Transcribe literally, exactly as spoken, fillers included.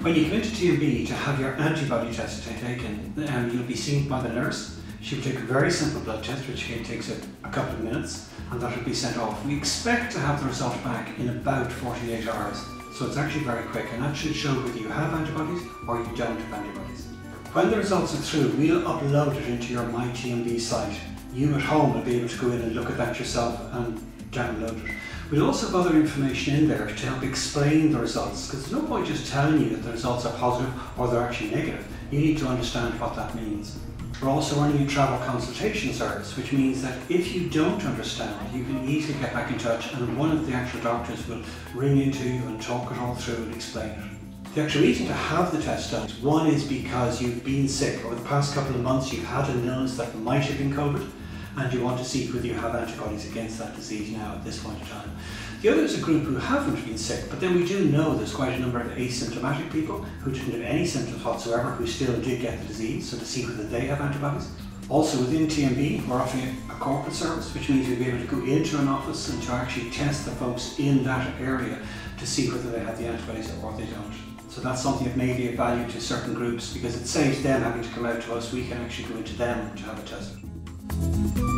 When you come into T M B to have your antibody test taken, um, you'll be seen by the nurse. She will take a very simple blood test, which again takes a, a couple of minutes, and that will be sent off. We expect to have the result back in about forty-eight hours, so it's actually very quick, and that should show whether you have antibodies or you don't have antibodies. When the results are through, we'll upload it into your My T M B site. You at home will be able to go in and look at that yourself and download it. We'll also have other information in there to help explain the results, because there's no point just telling you that the results are positive or they're actually negative. You need to understand what that means. We're also running a travel consultation service, which means that if you don't understand, you can easily get back in touch and one of the actual doctors will ring into you and talk it all through and explain it. The actual reason to have the test done, one is because you've been sick. Over the past couple of months you've had an illness that might have been COVID, and you want to see whether you have antibodies against that disease now at this point in time. The other is a group who haven't been sick, but then we do know there's quite a number of asymptomatic people who didn't have any symptoms whatsoever who still did get the disease, so to see whether they have antibodies. Also within T M B we're offering a corporate service, which means you'll be able to go into an office and to actually test the folks in that area to see whether they have the antibodies or they don't. So that's something that may be of value to certain groups, because it saves them having to come out to us. We can actually go into them to have a test.